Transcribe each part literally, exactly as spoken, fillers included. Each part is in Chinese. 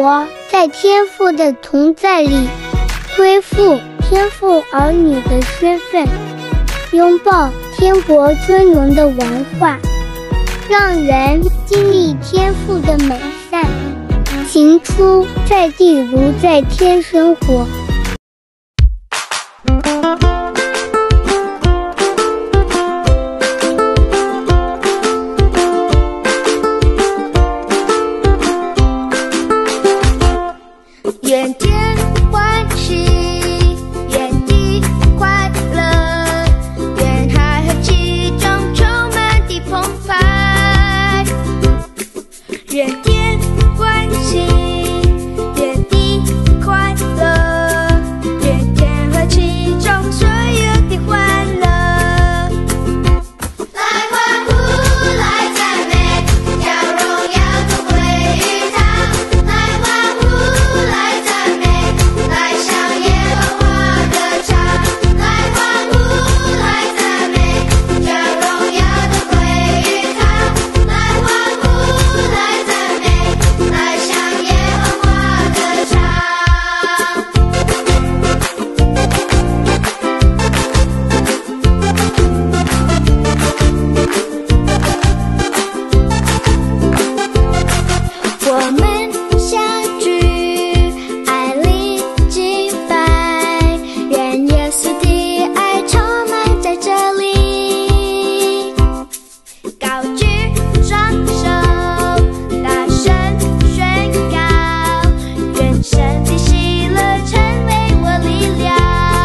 活在天父的同在里，恢复天父儿女的身份，拥抱天国尊荣的文化，让人经历天父的美善，行出在地如在天生活。 愿天欢喜，愿地快乐，愿海和其中充满的澎湃。愿天欢喜，愿地快乐，愿天和其中所有的欢乐。来欢呼，来赞美，将荣耀都归于他。来欢呼，来赞美，来向耶和华歌唱。来欢呼，来赞美，将荣耀都归于他。来欢呼，来赞美，来向耶和华歌唱。我们相聚，爱里敬拜，愿耶稣的爱充满在这里。高举双手，大声宣告，愿神的喜乐成为我力量。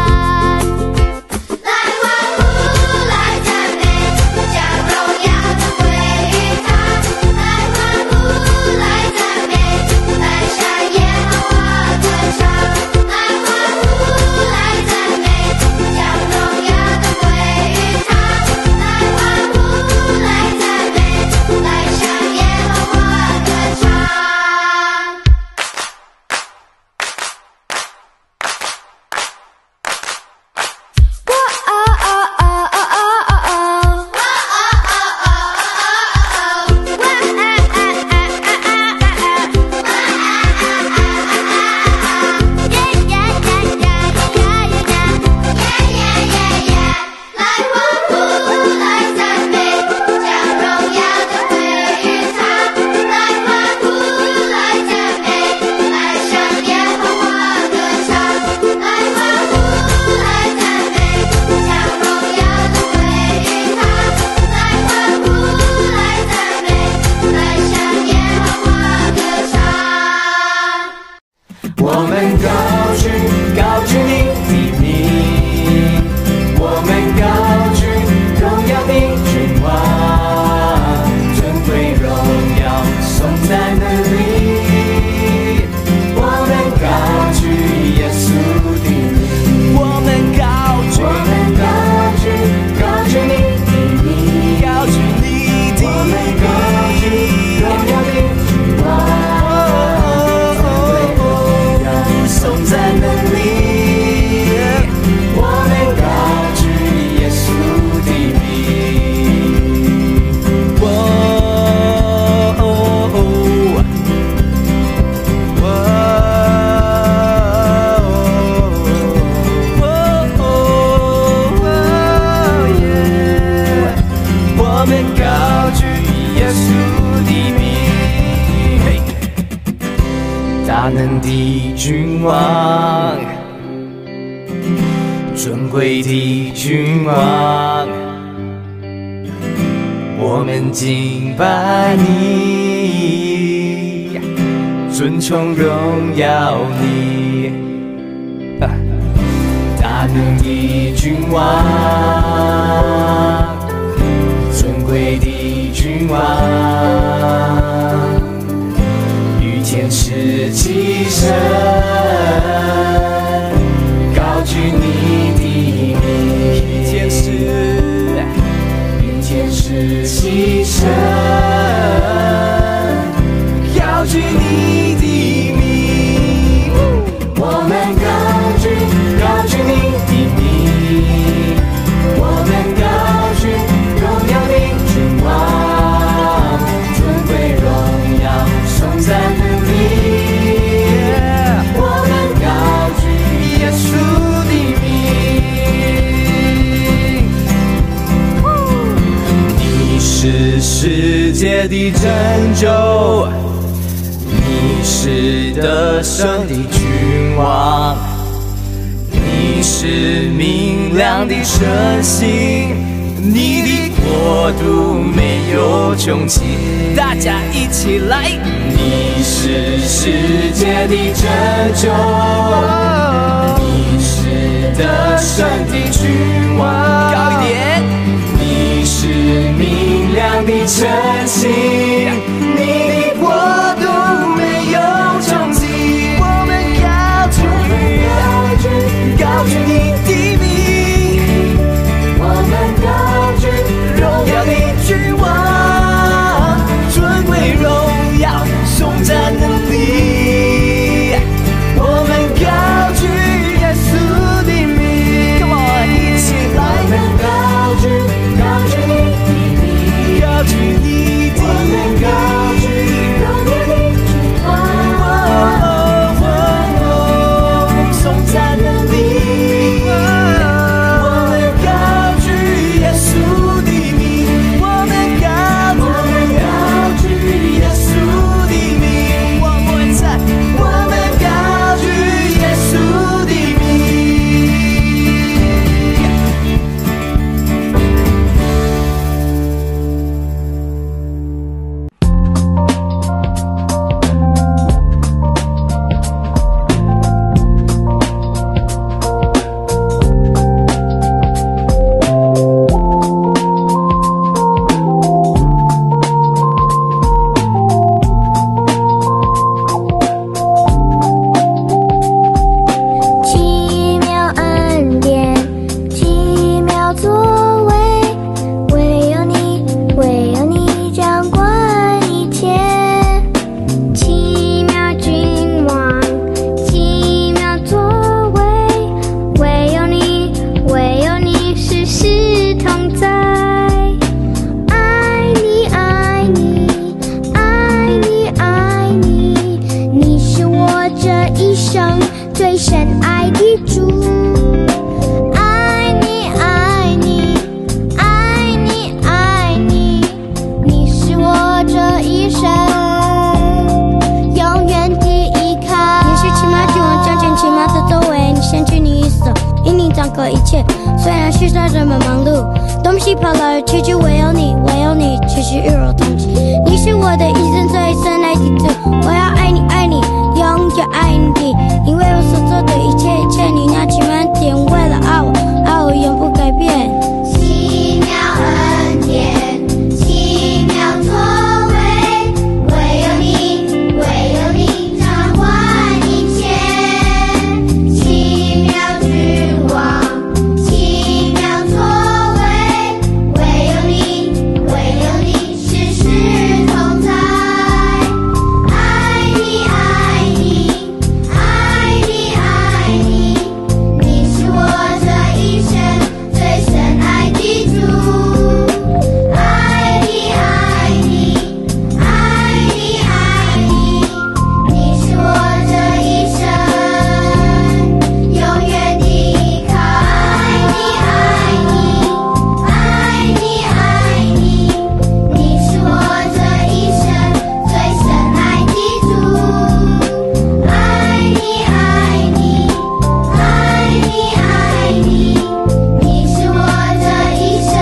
来欢呼，来赞美，将荣耀都归于他。来欢呼，来赞美，来向耶和华歌唱。来欢呼，来赞美，将荣耀都归于他。来欢呼，来赞美，来向耶和华歌唱。哇哦哦哦哦哦哦哦！哇哦哦哦哦哦哦！哇啊啊啊啊啊啊！哇啊啊啊啊啊！耶耶耶耶耶耶耶耶耶！来欢呼，来赞美，将荣耀都归于他。来欢呼，来赞美，来向耶和华歌唱。来欢呼，来赞美，将荣耀都归于他。来欢呼，来赞美，来向耶和华歌唱。 我们高举高举你的名，我们高举荣耀的君王，尊贵荣耀颂赞能力。我们高举耶稣的名，我们高举，我们高举高举你的名，高举你的名，我们高举荣耀的君王，尊贵荣耀颂赞能力。我们高举耶稣的名。哦哦哦哦哦耶！我们高举耶稣的名。嘿，大能的君王，尊贵的君王，我们敬拜你，尊崇荣耀你。啊大能的君王，尊贵的君王，与天使齐声高举你的名，与天使与天使齐声高举你的名。我们高举高举你的名，我们高举荣耀的君王，尊贵荣耀颂赞能力。 世界的拯救，你是得胜的君王，你是明亮的晨星，你的国度没有穷尽。大家一起来！你是世界的拯救，你是得胜的君王。高一点！你是明亮的晨星，你的国度没有穷尽。我们高举，高举，高举你的名，我们高举荣耀的君王，尊贵荣耀颂赞能力，我们高举耶稣的名。Come on， 一起来！我们高举，高举你的名，高举你的名，我们高举荣耀的君王，颂赞能力，我们高举耶稣的名，我们高，我们高举耶稣的名。One more time，我们高举耶稣的名。 奇妙恩典，奇妙作为，唯有你，唯有你掌管一切。奇妙君王，奇妙作为，唯有你，唯有你时时同在。爱你，爱你，爱你，爱你，你是我这一生最深爱的主。爱你，爱你，爱你，爱你，你是我这一生永远的依靠。你是奇妙君王，彰显奇妙的作为，你先去你一手，因你掌管一切。虽然世上人们忙碌，东西跑来去去，唯有你，唯有你，持续与我同行。你是我的一生最深爱的主，我要爱你，爱你，永远爱你，因为我所做的一切一切，你那奇妙点，为了爱我，爱我永不改变。奇妙恩典，奇妙作为，唯有你，唯有你掌管一切。奇妙君王，奇妙作为，唯有你，唯有你时时同在。爱你，爱你，爱你，爱你，你是我这一生最深爱的主。爱你，爱你，爱你，爱你，你是我这一生永远的依靠。爱你，爱你，爱你，爱你，你是我这一生最深爱的主。爱你，爱你，爱你，爱你，你是我这一生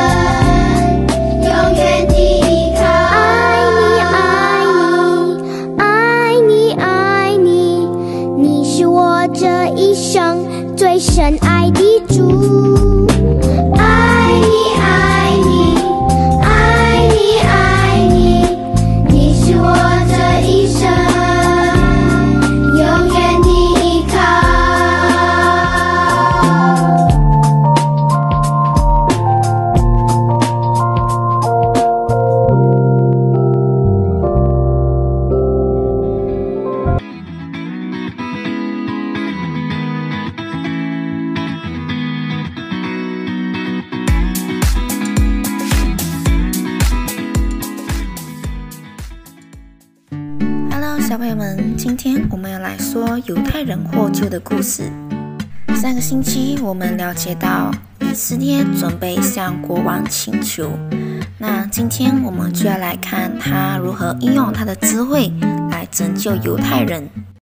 永远的依靠。爱你，爱你，爱你，爱你，你是我这一生最深爱的主。爱你，爱你，爱你，爱你，你是我这一生永远的依靠。 Hello， 小朋友们，今天我们要来说犹太人获救的故事。上个星期我们了解到以以斯帖准备向国王请求。那今天我们就要来看他如何运用他的智慧来拯救犹太人。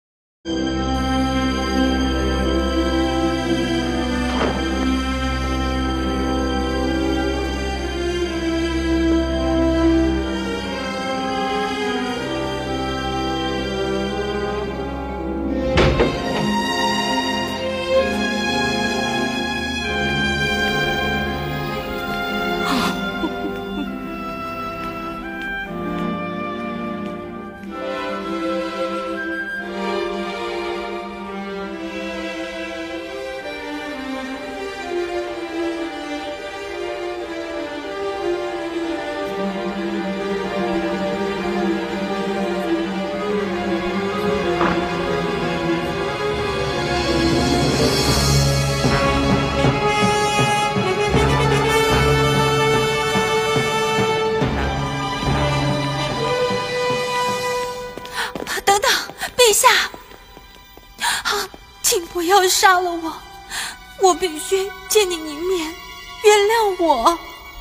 陛下，啊，请不要杀了我，我必须见你一面，原谅我。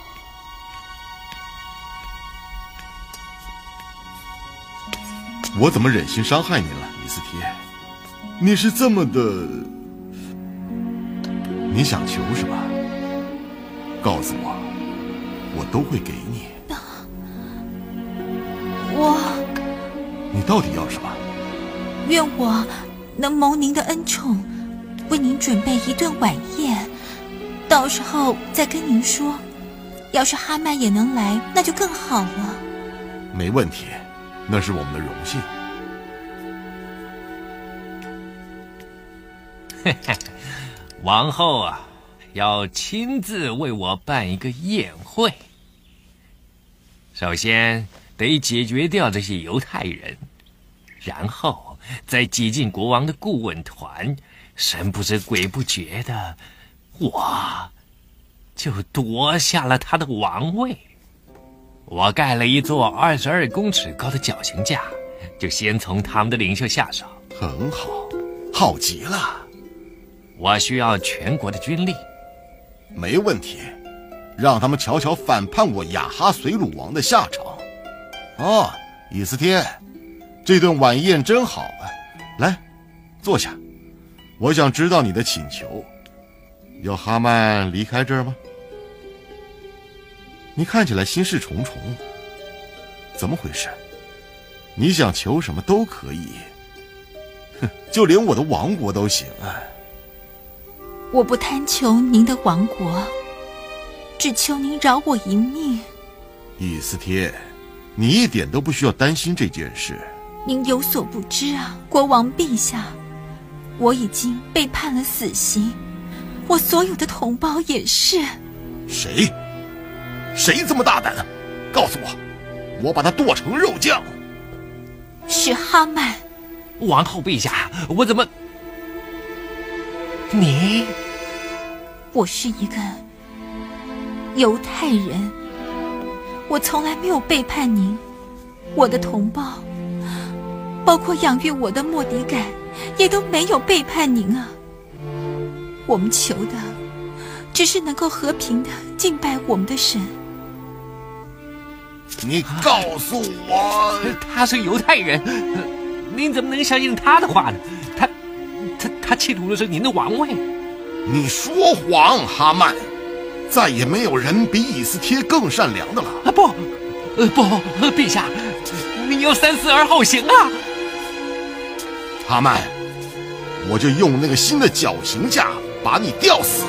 我怎么忍心伤害你了，以斯帖？你是这么的……你想求什么？告诉我，我都会给你。 我…… 你到底要什么？ 愿我能蒙您的恩宠，为您准备一顿晚宴，到时候再跟您说。要是哈曼也能来，那就更好了。 没问题，那是我们的荣幸。 王后啊，要亲自为我办一个宴会。首先得解决掉这些犹太人，然后再挤进国王的顾问团，神不知鬼不觉的，我就夺下了他的王位。我盖了一座二十二公尺高的绞刑架，就先从他们的领袖下手。 很好，好极了。 我需要全国的军力。 没问题，让他们瞧瞧反叛我亚哈随鲁王的下场。哦，以斯帖，这顿晚宴真好啊！来，坐下。我想知道你的请求，要哈曼离开这儿吗？你看起来心事重重，怎么回事？你想求什么都可以，哼，就连我的王国都行啊！ 我不贪求您的王国，只求您饶我一命。 以斯帖，你一点都不需要担心这件事。 您有所不知啊，国王陛下，我已经被判了死刑，我所有的同胞也是。 谁？谁这么大胆？告诉我，我把他剁成肉酱。 是哈曼。 王后陛下，我怎么……你…… 我是一个犹太人，我从来没有背叛您。我的同胞，包括养育我的莫迪改，也都没有背叛您啊。我们求的只是能够和平的敬拜我们的神。 你告诉我， 他是犹太人，您怎么能相信他的话呢？他他他企图的是您的王位。 你说谎，哈曼！再也没有人比以斯帖更善良的了。 啊不，呃不，陛下，你要三思而后行啊！ 哈曼，我就用那个新的绞刑架把你吊死。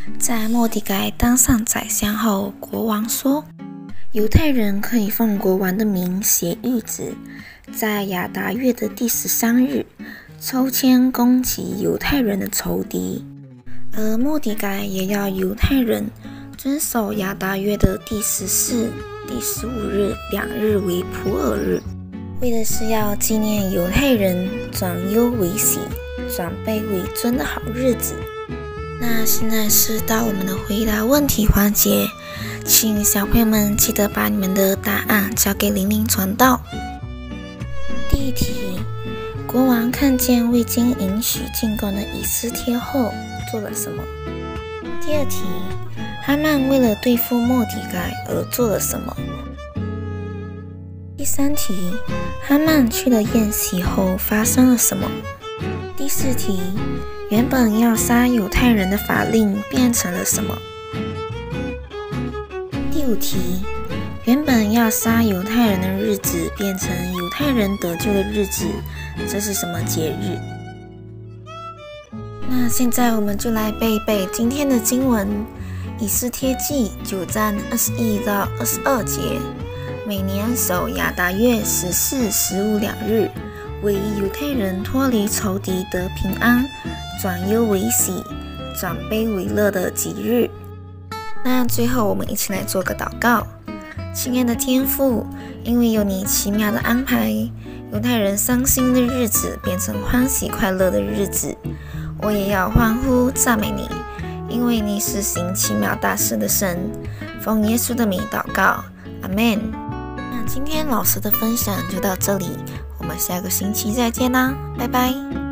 在末底改当上宰相后，国王说，犹太人可以奉国王的名写谕旨，在亚达月的第十三日抽签攻击犹太人的仇敌，而末底改也要犹太人遵守亚达月的第十四、第十五日两日为普尔日，为的是要纪念犹太人转忧为喜、转悲为尊的好日子。那现在是到我们的回答问题环节，请小朋友们记得把你们的答案交给玲玲传道。第一题，国王看见未经允许进贡的以斯帖后做了什么？第二题，哈曼为了对付末底改而做了什么？第三题，哈曼去了宴席后发生了什么？第四题，原本要杀犹太人的法令变成了什么？第五题，原本要杀犹太人的日子变成犹太人得救的日子，这是什么节日？那现在我们就来背一背今天的经文，以斯帖记九章二十一到二十二节。每年守亚达月十四、十五两日，为犹太人脱离仇敌得平安，转忧为喜，转悲为乐的吉日。那最后我们一起来做个祷告。亲爱的天父，因为有你奇妙的安排，犹太人伤心的日子变成欢喜快乐的日子，我也要欢呼赞美你，因为你是行奇妙大事的神。奉耶稣的名祷告，阿们。那今天老师的分享就到这里，我们下个星期再见啦，拜拜。